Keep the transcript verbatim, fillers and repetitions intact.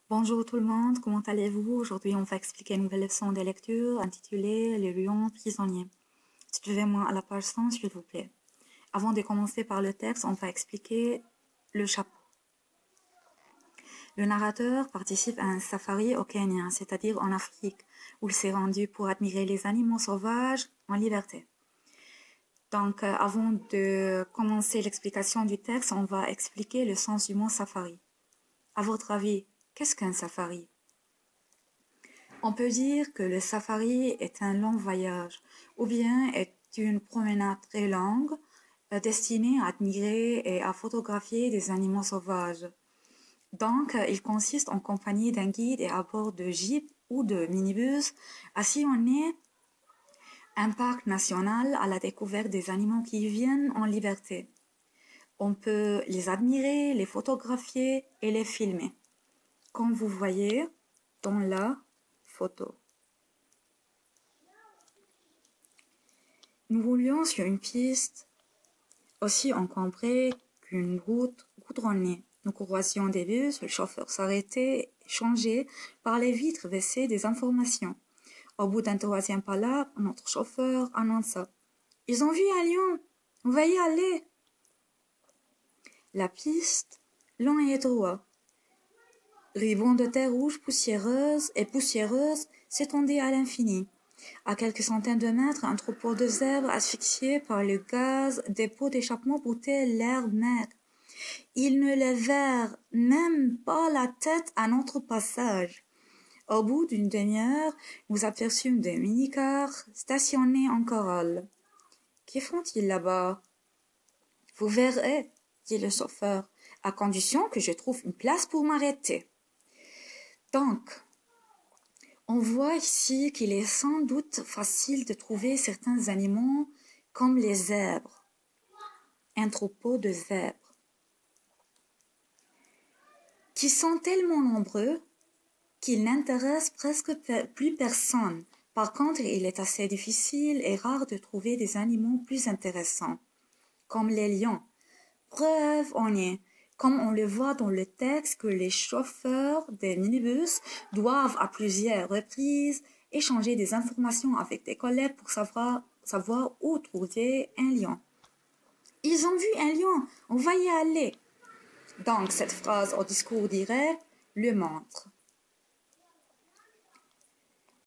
Bonjour tout le monde, comment allez-vous? Aujourd'hui, on va expliquer une nouvelle leçon de lecture intitulée Les lions prisonniers. Suivez-moi à la page cent, s'il vous plaît. Avant de commencer par le texte, on va expliquer le chapeau. Le narrateur participe à un safari au Kenya, c'est-à-dire en Afrique, où il s'est rendu pour admirer les animaux sauvages en liberté. Donc, euh, avant de commencer l'explication du texte, on va expliquer le sens du mot safari. À votre avis, qu'est-ce qu'un safari? On peut dire que le safari est un long voyage, ou bien est une promenade très longue, euh, destinée à admirer et à photographier des animaux sauvages. Donc, euh, il consiste en compagnie d'un guide et à bord de jeep ou de minibus à sillonner un parc national à la découverte des animaux qui viennent en liberté. On peut les admirer, les photographier et les filmer, comme vous voyez dans la photo. Nous roulions sur une piste aussi encombrée qu'une route goudronnée. Nous croisions des bus, le chauffeur s'arrêtait et changeait par les vitres baissées des informations. Au bout d'un troisième palabre, notre chauffeur annonça: « Ils ont vu un lion, on va y aller !» La piste, long et étroit, ribbon de terre rouge poussiéreuse et poussiéreuse s'étendait à l'infini. À quelques centaines de mètres, un troupeau de zèbres asphyxiés par le gaz des pots d'échappement broutait l'herbe maigre. Ils ne levèrent même pas la tête à notre passage. Au bout d'une demi-heure, nous aperçûmes des mini-cars stationnés en corolle. « Que font-ils là-bas ?»« Vous verrez, » dit le chauffeur, « à condition que je trouve une place pour m'arrêter. » Donc, on voit ici qu'il est sans doute facile de trouver certains animaux comme les zèbres, un troupeau de zèbres, qui sont tellement nombreux qu'ils n'intéressent presque plus personne. Par contre, il est assez difficile et rare de trouver des animaux plus intéressants, comme les lions. Preuve en est, comme on le voit dans le texte, que les chauffeurs des minibus doivent à plusieurs reprises échanger des informations avec des collègues pour savoir, savoir où trouver un lion. « Ils ont vu un lion, on va y aller !» Donc, cette phrase au discours direct le montre.